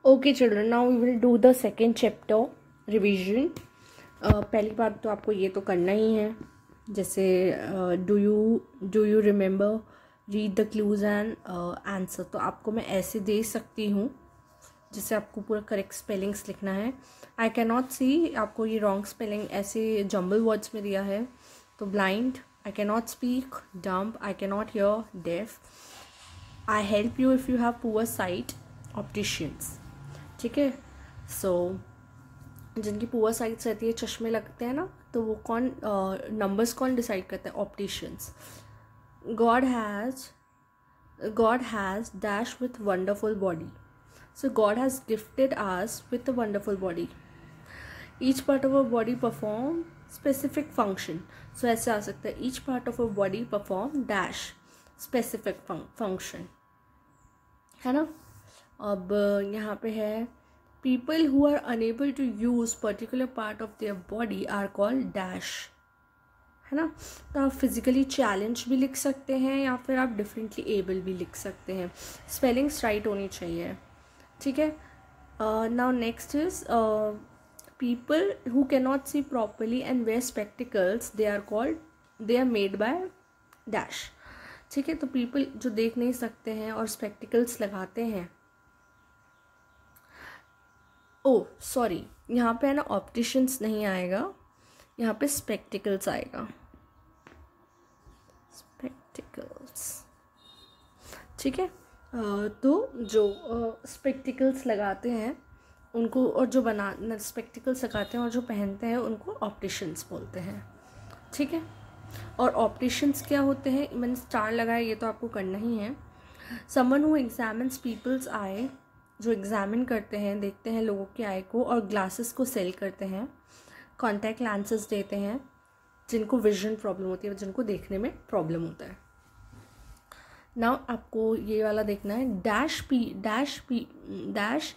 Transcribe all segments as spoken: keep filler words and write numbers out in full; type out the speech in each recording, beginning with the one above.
Okay children, now we will do the second chapter revision. पहली बात तो आपको ये तो करना ही है, जैसे do you do you remember read the clues and answer. तो आपको मैं ऐसे दे सकती हूँ जिससे आपको पूरा करेक्ट स्पेलिंग्स लिखना है। आई कैन नॉट सी, आपको ये रॉन्ग स्पेलिंग ऐसे जम्बल वर्ड्स में दिया है। तो blind, I can not speak, dumb, I can not hear, deaf, I help you if you have poor sight, opticians. ठीक है, सो so, जिनकी पुअर साइट्स रहती है, चश्मे लगते हैं ना, तो वो कौन नंबर्स uh, कौन डिसाइड करता है? Opticians. God has god has dash with wonderful body. So god has gifted us with a wonderful body. Each part of a body perform specific function. So ऐसे आ सकता है, each part of a body perform dash specific function, है ना। अब यहाँ पे है people who are unable to use particular part of their body are called dash, है ना। तो आप फिजिकली चैलेंज भी लिख सकते हैं या फिर आप डिफरेंटली एबल भी लिख सकते हैं। स्पेलिंग्स राइट होनी चाहिए, ठीक है। Now next is people who can not see properly and wear spectacles, they are called they are made by dash. ठीक है, तो पीपल जो देख नहीं सकते हैं और स्पेक्टिकल्स लगाते हैं, ओ सॉरी, यहाँ पे है ना ऑप्टिशियंस नहीं आएगा, यहाँ पे स्पेक्टिकल्स आएगा, स्पेक्टिकल्स। ठीक है, तो जो स्पेक्टिकल्स लगाते हैं उनको, और जो बना स्पेक्टिकल्स लगाते हैं और जो पहनते हैं उनको ऑप्टिशियंस बोलते हैं। ठीक है, और ऑप्टिशियंस क्या होते हैं? मैंने स्टार लगाया, ये तो आपको करना ही है। Someone who examines people's eye, जो एग्जामिन करते हैं, देखते हैं लोगों की आई को, और ग्लासेस को सेल करते हैं। कॉन्टैक्ट लेंसेज देते हैं जिनको विजन प्रॉब्लम होती है, जिनको देखने में प्रॉब्लम होता है। नाउ आपको ये वाला देखना है, dash P dash P dash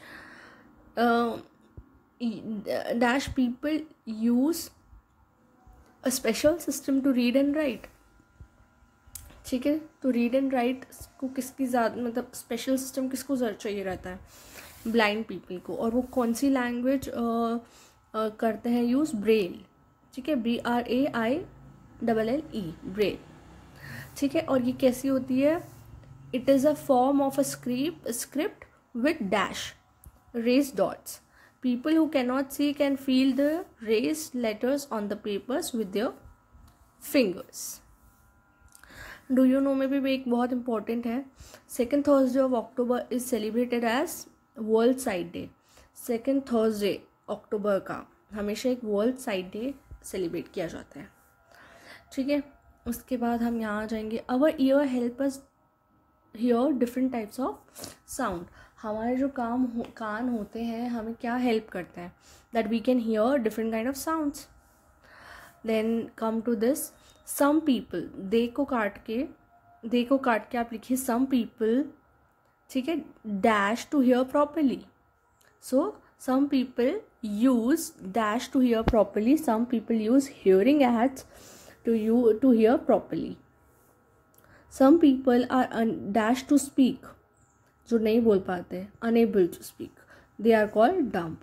dash people use a special system to read and write. ठीक है, तो रीड एंड राइट को किसकी ज़्यादा, मतलब स्पेशल सिस्टम किसको चाहिए रहता है? ब्लाइंड पीपल को। और वो कौन सी लैंग्वेज करते हैं यूज़? ब्रेल। ठीक है, B R A I double L E, Braille. ठीक है, और ये कैसी होती है? It is a form of a script script with dash raised dots. People who can not see can feel the raised letters on the papers with their fingers. Do you know में भी एक बहुत important है, second Thursday of October is celebrated as World Sight Day. Second Thursday October का हमेशा एक world Sight day celebrate किया जाता है। ठीक है, उसके बाद हम यहाँ आ जाएंगे, our ear help us hear different types of sound. हमारे जो काम हो, कान होते हैं हमें क्या हेल्प करते हैं? That we can hear different kind of sounds. Then come to this, some people, they को काट के दे को काट के आप लिखिए सम पीपल, ठीक है, dash to hear properly. So some people use dash to hear properly, some people use hearing aids to you to hear properly. Some people are dash to speak, जो नहीं बोल पाते, unable to speak, they are called dumb.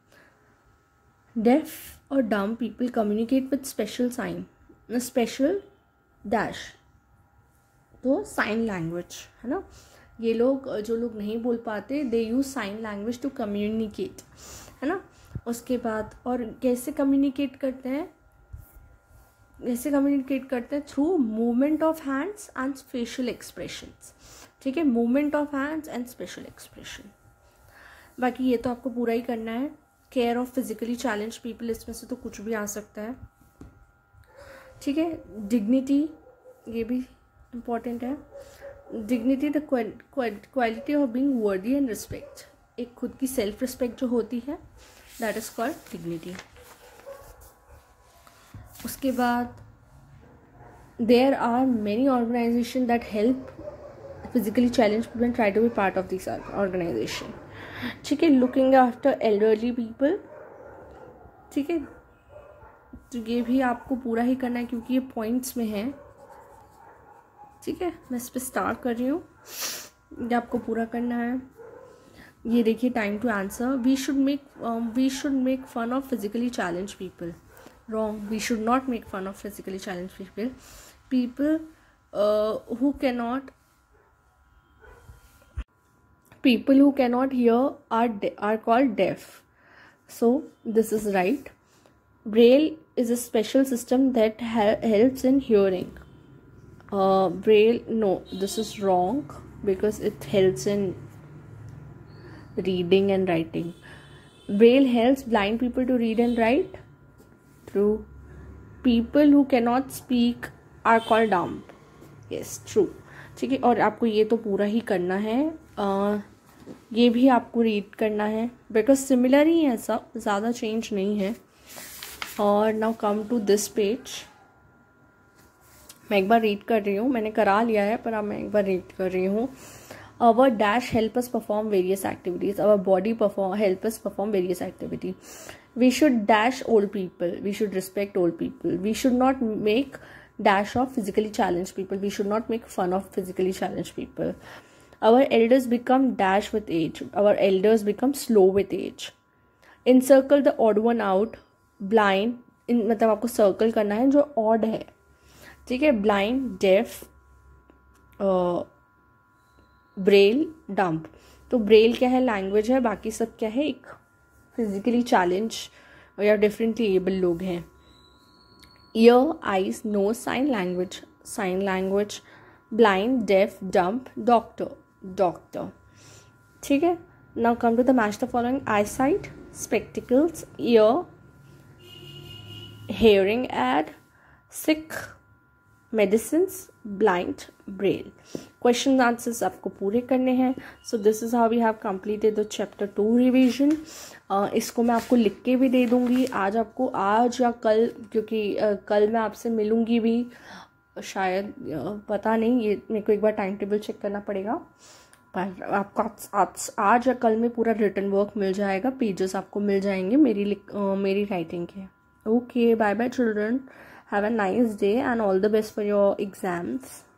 Deaf और dumb people communicate with special sign, special dash, तो sign language, है ना। ये लोग, जो लोग नहीं बोल पाते, they use sign language to communicate, है ना। उसके बाद और कैसे कम्युनिकेट करते हैं? कैसे कम्युनिकेट करते हैं? Through movement of hands and facial expressions. ठीक है, movement of hands and special expression. बाकी ये तो आपको पूरा ही करना है। Care of physically challenge people, इसमें से तो कुछ भी आ सकता है। ठीक है, डिग्निटी, ये भी इम्पॉर्टेंट है। Dignity the quality of being worthy and respect, एक खुद की सेल्फ रिस्पेक्ट जो होती है, दैट इज कॉल्ड डिग्निटी। उसके बाद there are many organisation that help physically challenge people, try to be part of this organisation. ठीक है, लुकिंग आफ्टर एल्डरली पीपल। ठीक है, तो ये भी आपको पूरा ही करना है क्योंकि ये पॉइंट्स में है। ठीक है, मैं इस पर स्टार्ट कर रही हूँ, ये आपको पूरा करना है। ये देखिए time to answer. We should make we should make fun of physically challenge people. Wrong. We should not make fun of physically challenge people. People who cannot people who cannot hear are de- are called deaf. So this is right. Braille is a special system that ha- helps in hearing. uh, Braille, no, this is wrong because it helps in reading and writing. Braille helps blind people to read and write. True. People who cannot speak are called dumb. Yes, true. ठीक है. और आपको ये तो पूरा ही करना है. uh, ये भी आपको रीड करना है बिकॉज सिमिलर ही है, ऐसा ज़्यादा चेंज नहीं है. और now come to this page. मैं एक बार रीड कर रही हूँ, मैंने करा लिया है पर अब मैं एक बार रीड कर रही हूँ. Our dash help us perform various activities. Our body perform help us perform various activity. We should dash old people. We should respect old people. We should not make dash of physically challenge people. We should not make fun of physically challenge people. Our elders become dash with age. Our elders become slow with age. Encircle the odd one out. Blind. In मतलब आपको circle करना है जो odd है. ठीक है. Blind, deaf, braille, dumb. तो braille क्या है? लैंग्वेज है. बाकी सब क्या है? एक फिजिकली चैलेंज या डिफरेंटली एबल लोग हैं. Ear, eyes, nose, sign language. Sign language. Blind, deaf, dumb, doctor. Doctor. ठीक है. Now come to the match the following. Eye sight, spectacles, ear, hearing aid, sick, medicines, blind, braille. Question answers आपको पूरे करने हैं. So this is how we have completed the chapter two revision. इसको मैं आपको लिख के भी दे दूंगी आज आपको, आज या कल, क्योंकि uh, कल मैं आपसे मिलूंगी भी शायद, पता नहीं, ये मेरे को एक बार टाइम टेबल चेक करना पड़ेगा. पर आपको आज आज या कल में पूरा रिटन वर्क मिल जाएगा. पेजेस आपको मिल जाएंगे मेरी uh, मेरी राइटिंग के. Okay, bye bye children. Have a nice day and all the best for your exams.